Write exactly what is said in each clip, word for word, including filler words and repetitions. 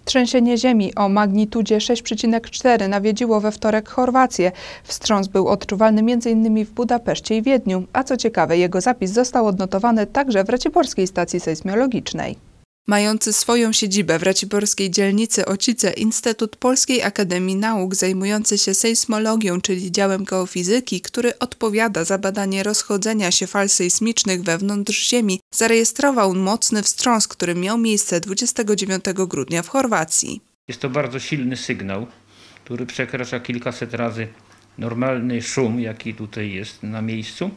Trzęsienie ziemi o magnitudzie sześć przecinek cztery nawiedziło we wtorek Chorwację. Wstrząs był odczuwalny między innymi w Budapeszcie i Wiedniu, a co ciekawe, jego zapis został odnotowany także w raciborskiej stacji sejsmologicznej. Mający swoją siedzibę w raciborskiej dzielnicy Ocice Instytut Polskiej Akademii Nauk zajmujący się sejsmologią, czyli działem geofizyki, który odpowiada za badanie rozchodzenia się fal sejsmicznych wewnątrz Ziemi, zarejestrował mocny wstrząs, który miał miejsce dwudziestego dziewiątego grudnia w Chorwacji. Jest to bardzo silny sygnał, który przekracza kilkaset razy normalny szum, jaki tutaj jest na miejscu.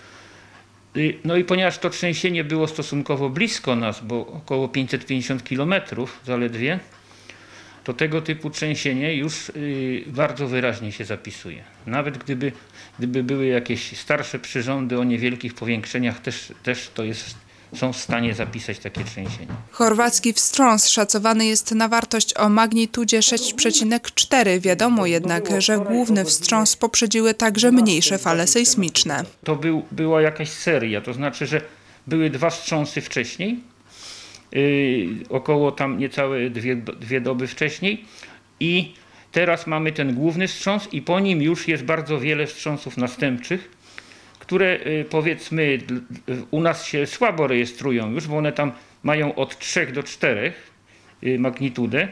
No i ponieważ to trzęsienie było stosunkowo blisko nas, bo około pięćset pięćdziesiąt kilometrów zaledwie, to tego typu trzęsienie już bardzo wyraźnie się zapisuje. Nawet gdyby, gdyby były jakieś starsze przyrządy o niewielkich powiększeniach, też, też to jest, są w stanie zapisać takie trzęsienie. Chorwacki wstrząs szacowany jest na wartość o magnitudzie sześć przecinek cztery. Wiadomo jednak, że główny wstrząs poprzedziły także mniejsze fale sejsmiczne. To był, była jakaś seria, to znaczy, że były dwa wstrząsy wcześniej, yy, około tam niecałe dwie, dwie doby wcześniej i teraz mamy ten główny wstrząs i po nim już jest bardzo wiele wstrząsów następczych, które powiedzmy u nas się słabo rejestrują już, bo one tam mają od trzech do czterech magnitudę,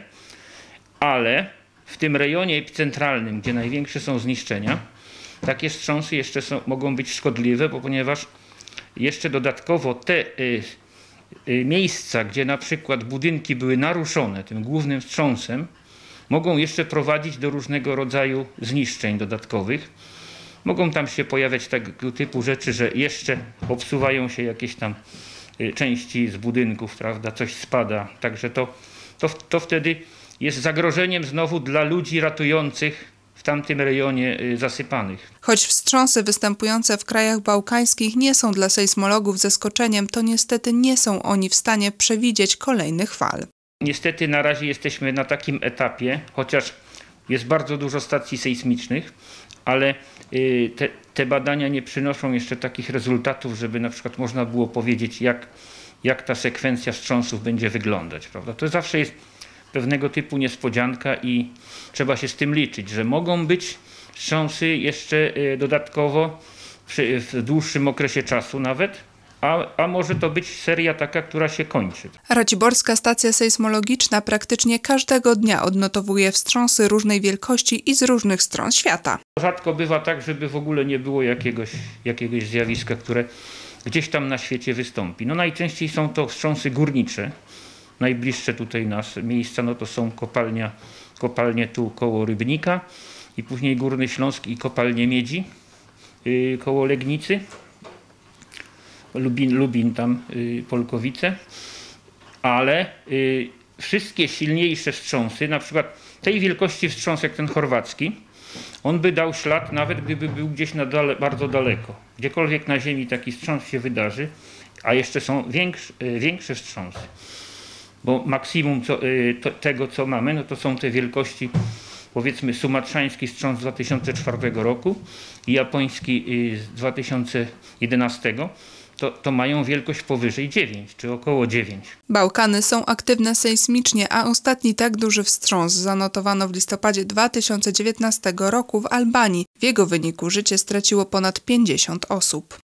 ale w tym rejonie epicentralnym, gdzie największe są zniszczenia, takie wstrząsy jeszcze są, mogą być szkodliwe, bo ponieważ jeszcze dodatkowo te y, y, miejsca, gdzie na przykład budynki były naruszone tym głównym wstrząsem, mogą jeszcze prowadzić do różnego rodzaju zniszczeń dodatkowych. Mogą tam się pojawiać tego typu rzeczy, że jeszcze obsuwają się jakieś tam części z budynków, prawda, coś spada. Także to, to, to wtedy jest zagrożeniem znowu dla ludzi ratujących w tamtym rejonie zasypanych. Choć wstrząsy występujące w krajach bałkańskich nie są dla sejsmologów zaskoczeniem, to niestety nie są oni w stanie przewidzieć kolejnych fal. Niestety na razie jesteśmy na takim etapie, chociaż jest bardzo dużo stacji sejsmicznych, ale te, te badania nie przynoszą jeszcze takich rezultatów, żeby na przykład można było powiedzieć, jak, jak ta sekwencja wstrząsów będzie wyglądać, prawda? To zawsze jest pewnego typu niespodzianka i trzeba się z tym liczyć, że mogą być wstrząsy jeszcze dodatkowo przy, w dłuższym okresie czasu nawet, A, a może to być seria taka, która się kończy. Raciborska stacja sejsmologiczna praktycznie każdego dnia odnotowuje wstrząsy różnej wielkości i z różnych stron świata. Rzadko bywa tak, żeby w ogóle nie było jakiegoś, jakiegoś zjawiska, które gdzieś tam na świecie wystąpi. No najczęściej są to wstrząsy górnicze. Najbliższe tutaj nas miejsca no to są kopalnia, kopalnie tu koło Rybnika i później Górny Śląsk i kopalnie miedzi yy, koło Legnicy. Lubin, Lubin tam, y, Polkowice, ale y, wszystkie silniejsze wstrząsy, na przykład tej wielkości wstrząs jak ten chorwacki, on by dał ślad nawet gdyby był gdzieś na dale, bardzo daleko. Gdziekolwiek na ziemi taki wstrząs się wydarzy, a jeszcze są większe, y, większe wstrząsy, bo maksimum co, y, to, tego co mamy, no to są te wielkości, powiedzmy sumatrzański wstrząs z dwa tysiące czwartego roku i japoński y, z dwa tysiące jedenastego. To, to mają wielkość powyżej dziewięć, czy około dziewięć. Bałkany są aktywne sejsmicznie, a ostatni tak duży wstrząs zanotowano w listopadzie dwa tysiące dziewiętnastego roku w Albanii. W jego wyniku życie straciło ponad pięćdziesiąt osób.